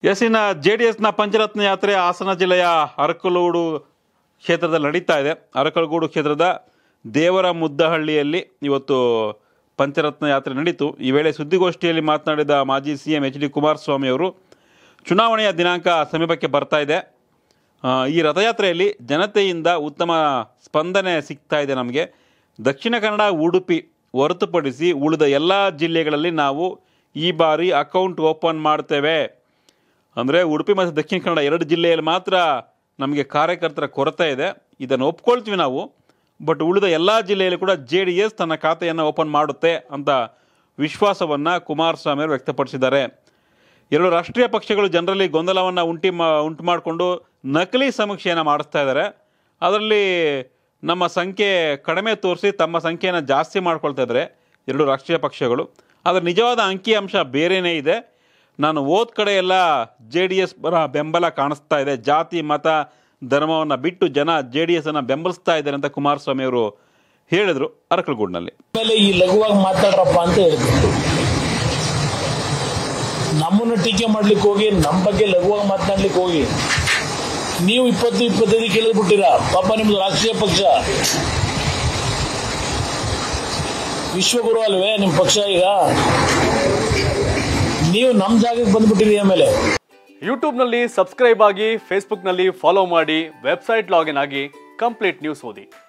ಎಸ್ಸಿನ JDSನ ಪಂಚರತ್ನ ಯಾತ್ರೆ ಹಾಸನ ಜಿಲ್ಲೆಯ ಅರಕಲಗೂಡು ಕ್ಷೇತ್ರದಲ್ಲಿ ನಡೀತಾ ಇದೆ. ಅರಕಲಗೂಡು ಕ್ಷೇತ್ರದ ದೇವರ ಮುದ್ದಹಳ್ಳಿಯಲ್ಲಿ ಇವತ್ತು ಪಂಚರತ್ನ ಯಾತ್ರೆ ನಡೀತು. ಈ ವೇಳೆ ಸುದ್ದಿಗೋಷ್ಠಿಯಲ್ಲಿ ಮಾತನಾಡಿದ ಮಾಜಿ CM HD ಕುಮಾರಸ್ವಾಮಿ ಅವರು, ಚುನಾವಣೆಯ ದಿನಾಂಕ ಸಮೀಪಕ್ಕೆ ಬರ್ತಾ ಇದೆ. ಈ ರಥಯಾತ್ರೆಯಲ್ಲಿ ಜನತೆಯಿಂದ ಉತ್ತಮ ಸ್ಪಂದನೆ ಸಿಗ್ತಾ ಇದೆ. ನಮಗೆ ದಕ್ಷಿಣ ಕನ್ನಡ, ಉಡುಪಿ ಹೊರತುಪಡಿಸಿ ಉಳಿದ ಎಲ್ಲ ಜಿಲ್ಲೆಗಳಲ್ಲಿ ನಾವು ಈ ಬಾರಿ ಅಕೌಂಟ್ ಓಪನ್ ಮಾಡ್ತೇವೆ. ಅಂದರೆ ಉಡುಪಿ ಮತ್ತು ದಕ್ಷಿಣ ಕನ್ನಡ 2 ಜಿಲ್ಲೆಯಲ್ಲಿ ಮಾತ್ರ ನಮಗೆ ಕಾರ್ಯಕರ್ತರ ಕೊರತೆ ಇದೆ. ಇದನ್ನು ಒಪ್ಕೊಳ್ತೀವಿ ನಾವು. ಬಟ್ ಉಳಿದ ಎಲ್ಲ ಜಿಲ್ಲೆಯಲ್ಲಿ ಕೂಡ JDS ತನ್ನ ಖಾತೆಯನ್ನು ಓಪನ್ ಮಾಡುತ್ತೆ ಅಂತ ವಿಶ್ವಾಸವನ್ನು ಕುಮಾರಸ್ವಾಮಿ ಅವರು ವ್ಯಕ್ತಪಡಿಸಿದ್ದಾರೆ. 2 ರಾಷ್ಟ್ರೀಯ ಪಕ್ಷಗಳು ಜನರಲ್ಲಿ ಗೊಂದಲವನ್ನು ಉಂಟು ಮಾಡಿಕೊಂಡು ನಕಲಿ ಸಮೀಕ್ಷೆಯನ್ನು ಮಾಡಿಸ್ತಾ ಇದ್ದಾರೆ. ಅದರಲ್ಲಿ ನಮ್ಮ ಸಂಖ್ಯೆ ಕಡಿಮೆ ತೋರಿಸಿ ತಮ್ಮ ಸಂಖ್ಯೆಯನ್ನು ಜಾಸ್ತಿ ಮಾಡ್ಕೊಳ್ತಾ ಇದ್ದಾರೆ 2 ರಾಷ್ಟ್ರೀಯ ಪಕ್ಷಗಳು. ಆದರೆ ನಿಜವಾದ ಅಂಕಿಅಂಶ ಬೇರೆಯೇ ಇದೆ. ನಾನು ಹೋದ ಕಡೆ ಎಲ್ಲ JDS ಬರ ಬೆಂಬಲ ಕಾಣಿಸ್ತಾ ಇದೆ. ಜಾತಿ ಮತ ಧರ್ಮವನ್ನು ಬಿಟ್ಟು ಜನ JDS ಅನ್ನು ಬೆಂಬಲಿಸ್ತಾ ಇದ್ದಾರೆ ಅಂತ ಕುಮಾರಸ್ವಾಮಿ ಅವರು ಹೇಳಿದರು ಅರಕಲಗೂಡಿನಲ್ಲಿ. ಈ ಲಘುವಾಗಿ ಮಾತಾಡ್ರಪ್ಪ ಅಂತ ಹೇಳಿದ್ರು. ನಮ್ಮನ್ನು ಟೀಕೆ ಮಾಡ್ಲಿಕ್ಕೆ ಹೋಗಿ ನಮ್ಮ ಬಗ್ಗೆ ಲಘುವಾಗಿ ಮಾತನಾಡ್ಲಿಕ್ಕೆ ಹೋಗಿ ನೀವು 20-25 ಕೇಳಿದ್ಬಿಟ್ಟಿರ. ಪಾಪ ನಿಮ್ದು ರಾಷ್ಟ್ರೀಯ ಪಕ್ಷ ವಿಶ್ವಗುರು ಅಲ್ವೇ ನಿಮ್ಮ ಪಕ್ಷ? ಈಗ ನೀವು ನಮ್ಮ ಜಾಗಕ್ಕೆ ಬಂದ್ಬಿಟ್ಟಿರಿ. ಆಮೇಲೆ ಯೂಟ್ಯೂಬ್ನಲ್ಲಿ ಸಬ್ಸ್ಕ್ರೈಬ್ ಆಗಿ, ಫೇಸ್ಬುಕ್ನಲ್ಲಿ ಫಾಲೋ ಮಾಡಿ, ವೆಬ್ಸೈಟ್ ಲಾಗಿನ್ ಆಗಿ ಕಂಪ್ಲೀಟ್ ನ್ಯೂಸ್ ಓದಿ.